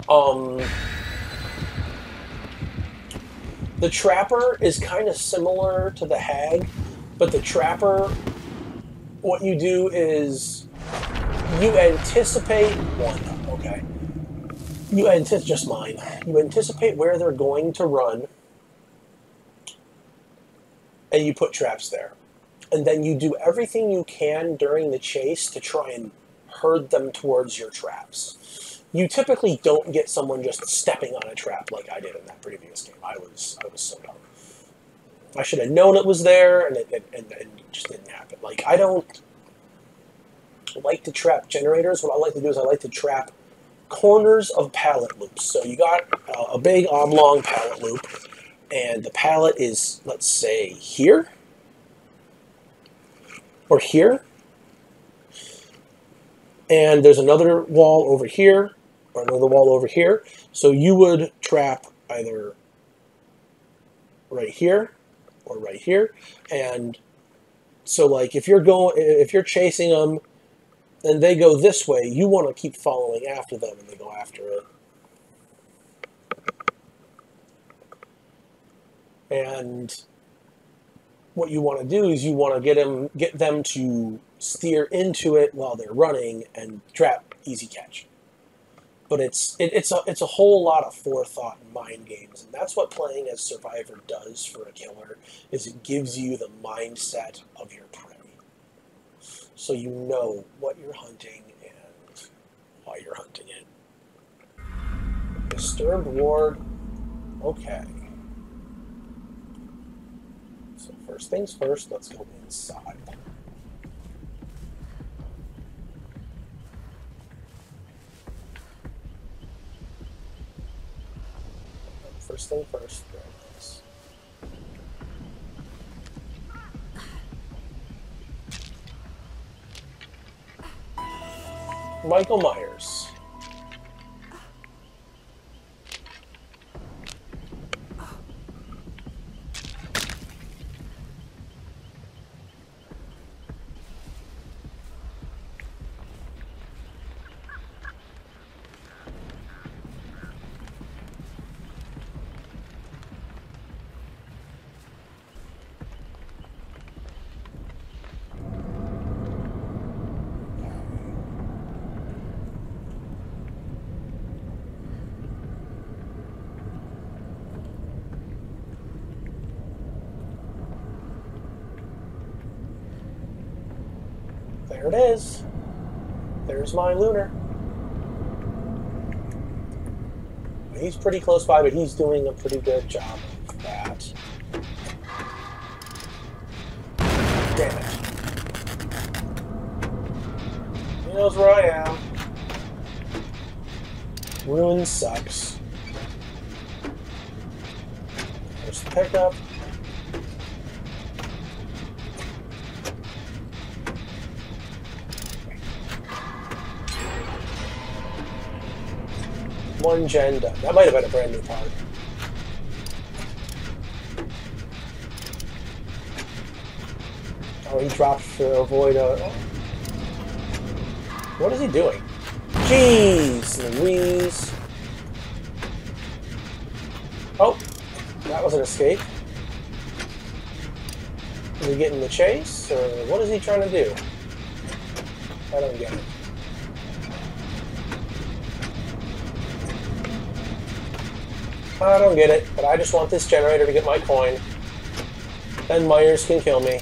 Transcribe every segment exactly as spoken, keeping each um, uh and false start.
Um, the Trapper is kind of similar to the Hag, but the Trapper, what you do is you anticipate one. Okay. You anticipate just mine. You anticipate where they're going to run, and you put traps there. And then you do everything you can during the chase to try and herd them towards your traps. You typically don't get someone just stepping on a trap like I did in that previous game. I was I was so dumb. I should have known it was there, and it, it, and, and it just didn't happen. Like, I don't like to trap generators. What I like to do is I like to trap corners of pallet loops. So you got uh, a big oblong pallet loop, and the pallet is, let's say, here or here, and there's another wall over here or another wall over here. So you would trap either right here or right here. And so, like, if you're going, if you're chasing them and they go this way, you want to keep following after them, and they go after it. And what you want to do is you want to get them, get them to steer into it while they're running and trap, easy catch. But it's it, it's a it's a whole lot of forethought and mind games, and that's what playing as Survivor does for a killer. Is it gives you the mindset of your prey, so you know what you're hunting and why you're hunting it. Disturbed ward, okay. So first things first, let's go inside. First thing first, there it is. Michael Myers. There it is. There's my Lunar. He's pretty close by, but he's doing a pretty good job of that. Damn it. He knows where I am. Ruin sucks. There's the pickup. One gen done. That might have been a brand new part. Oh, he dropped to avoid a... What is he doing? Jeez Louise. Oh, that was an escape. Is he getting the chase, or what is he trying to do? I don't get it. I don't get it, but I just want this generator to get my coin. Then Myers can kill me.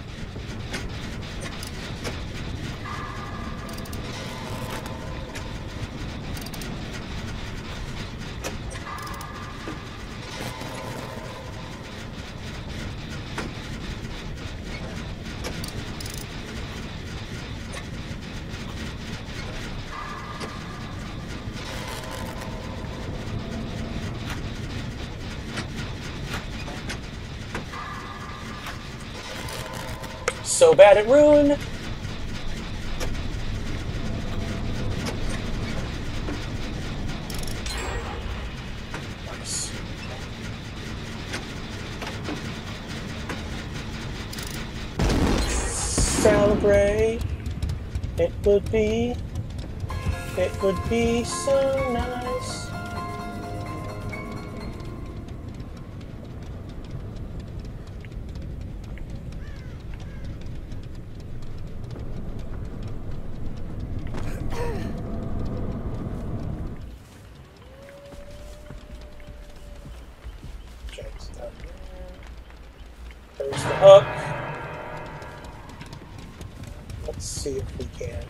So bad at Ruin. Nice. Celebrate. It would be It would be so nice. There's the hook. Let's see if we can't.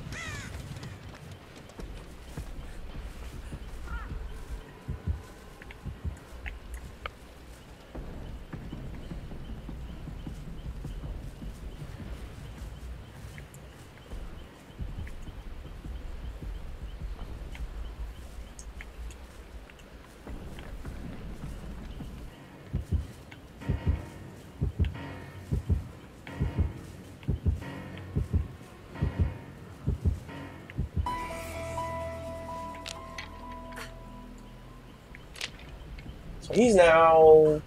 So he's now...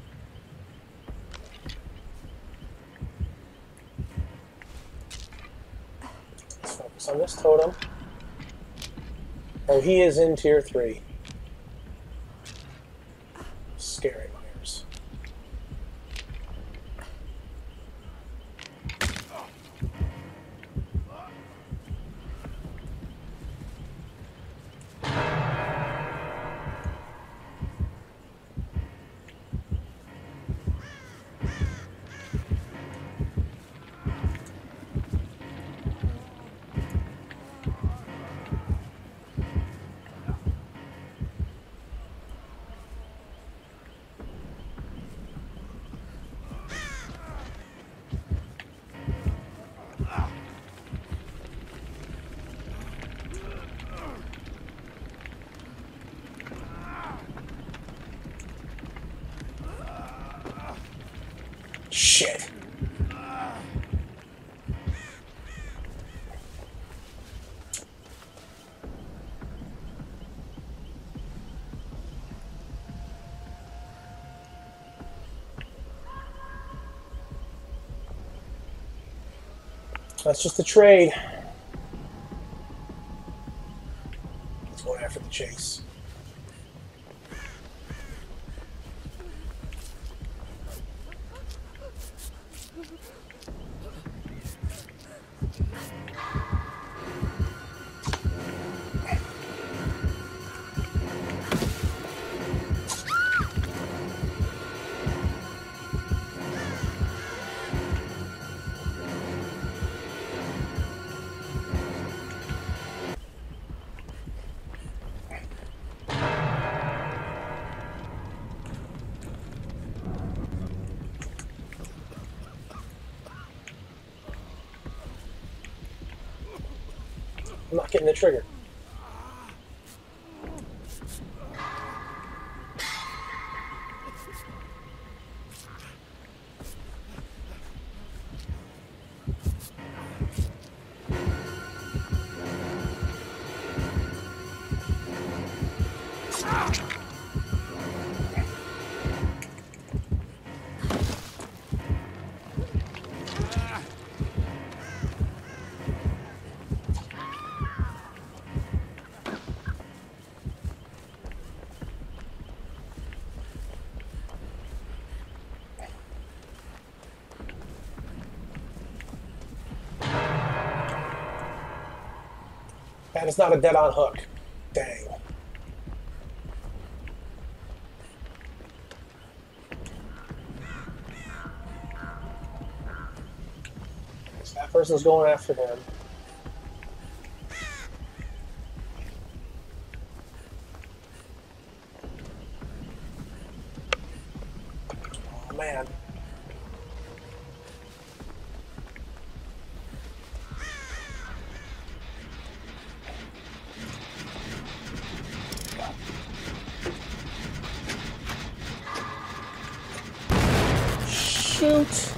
Let's focus on this totem. Oh, he is in tier three. Scary Myers. Shit. That's just a trade. Let's go after the chase. I'm not getting the trigger. That is not a dead-on hook. Dang. So that person's going after him. Oh, man. Shoot.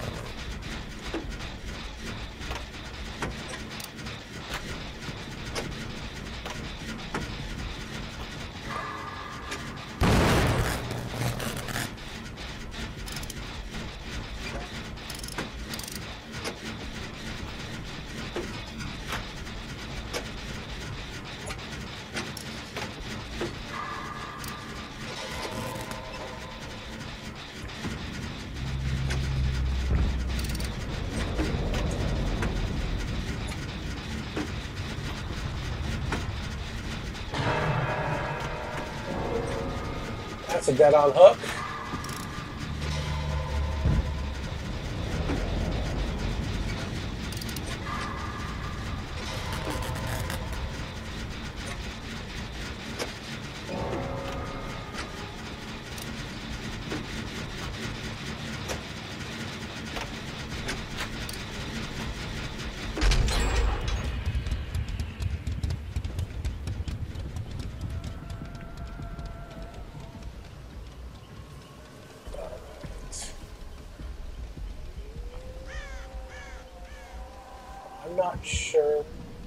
That's a dead on hook. I'm not sure.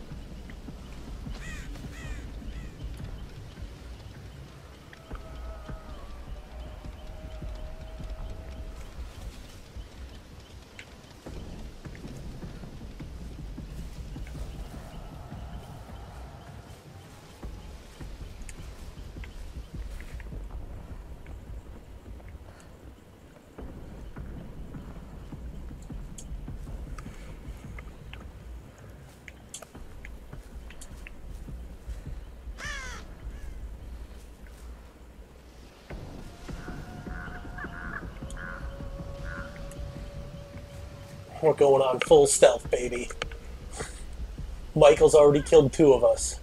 We're going on full stealth, baby. Michael's already killed two of us.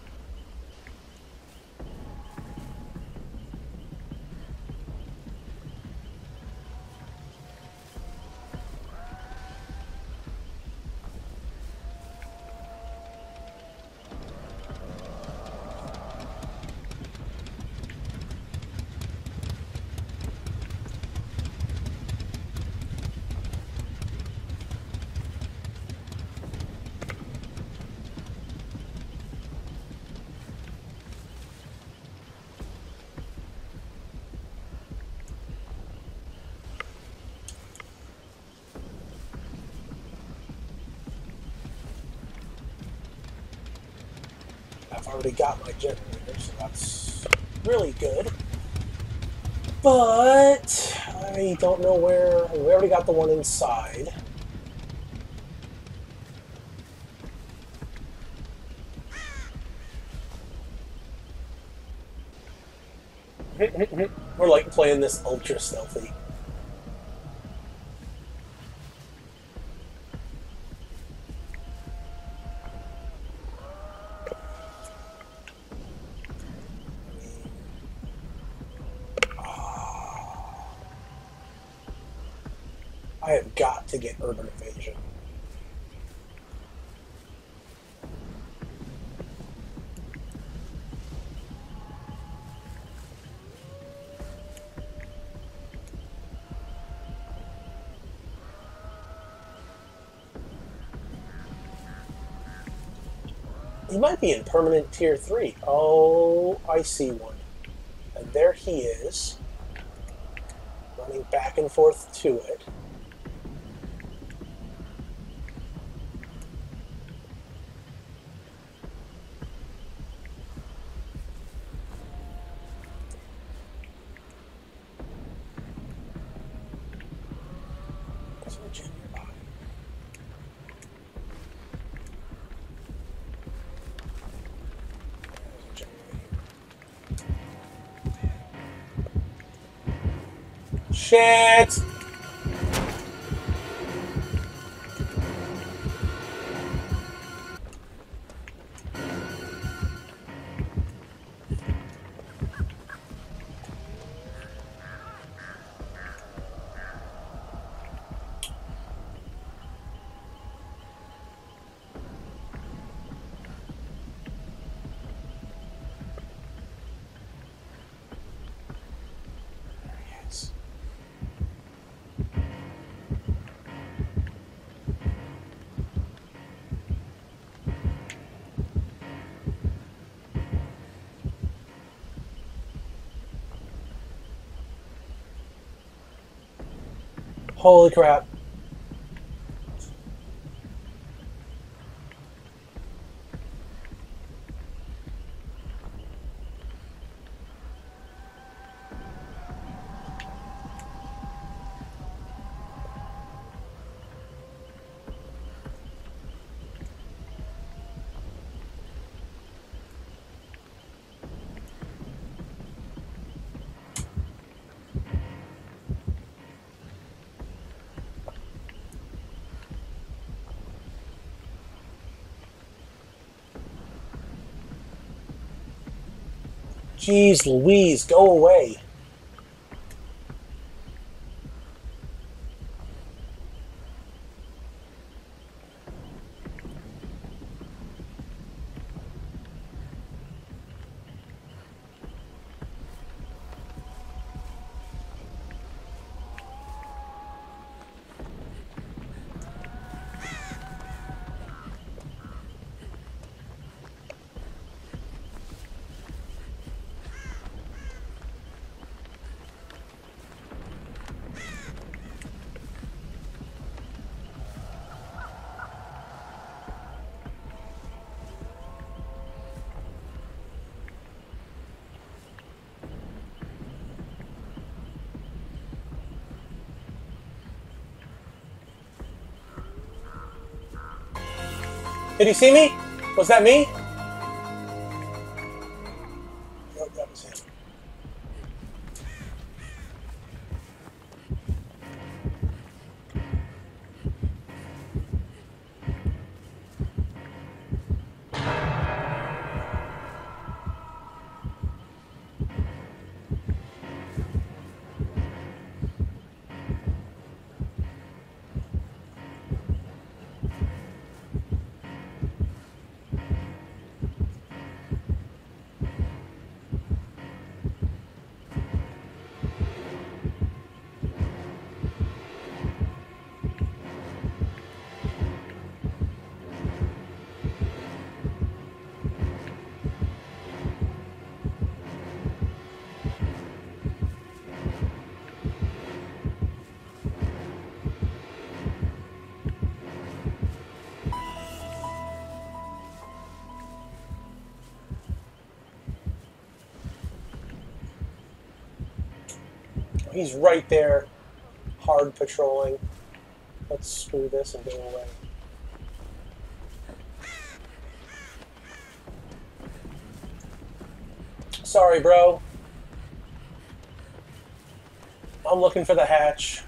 I've already got my generator, so that's really good. But I don't know where. We already got the one inside. We're like playing this ultra stealthy. I have got to get urban evasion. He might be in permanent tier three. Oh, I see one. And there he is, running back and forth to it. Shit! Holy crap. Jeez Louise, go away. Did he see me? Was that me? Nope, that was him. He's right there, hard patrolling. Let's screw this and go away. Sorry, bro. I'm looking for the hatch.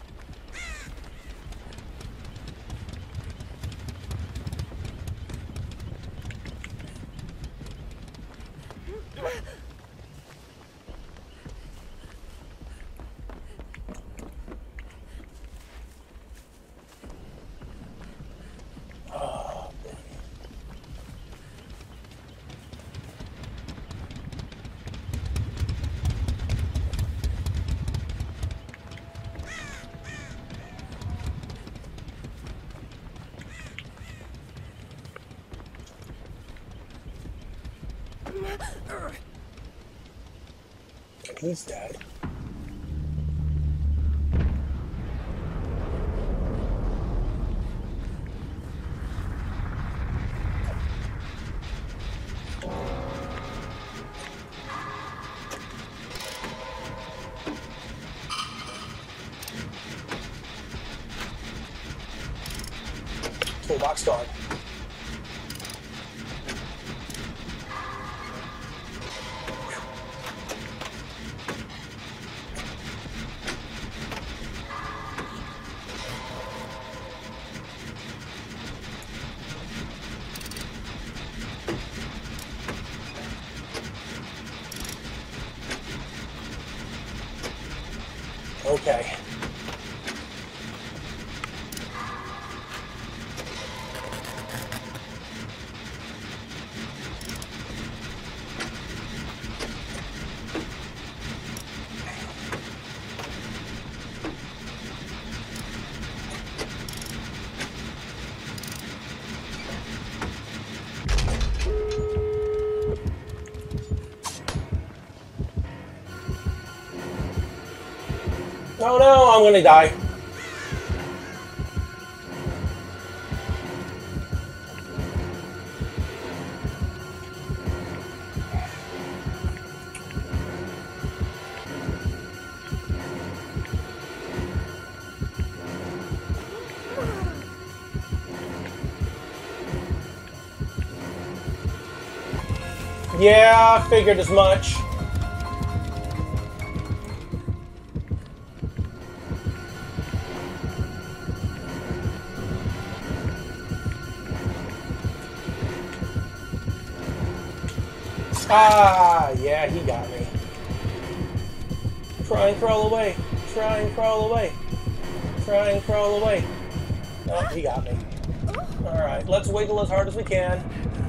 He's dead. Toolbox gone. Okay. No, no, I'm gonna die. Yeah, I figured as much. Ah, yeah, he got me. Try and crawl away. Try and crawl away. Try and crawl away. Oh, he got me. Alright, let's wiggle as hard as we can.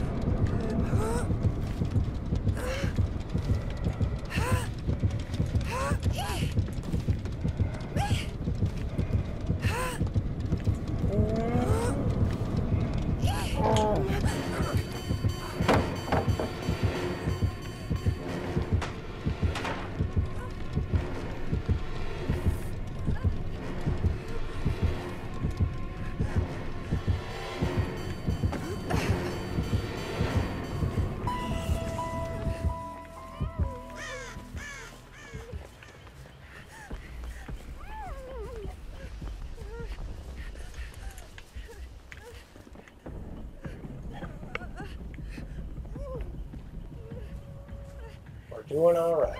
Doing all right.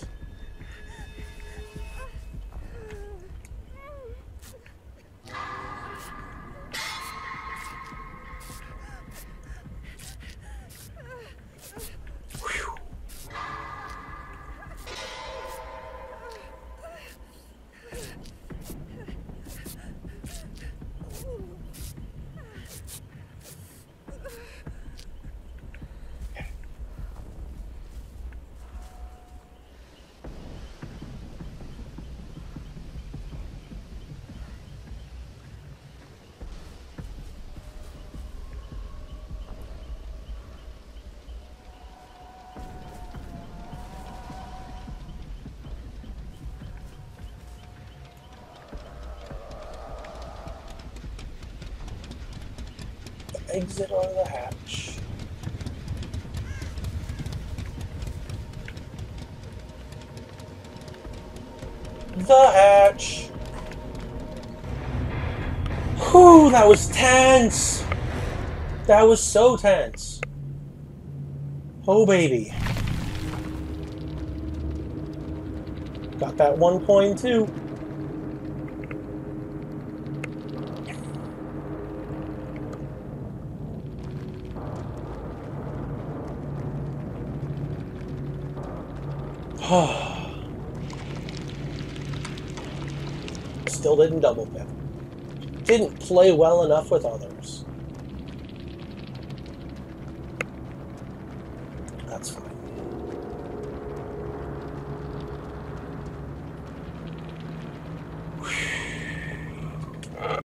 Whew. Exit or the hatch. The hatch. Whew, that was tense. That was so tense. Oh, baby. Got that one point too. Still didn't double pip. Didn't play well enough with others. That's fine.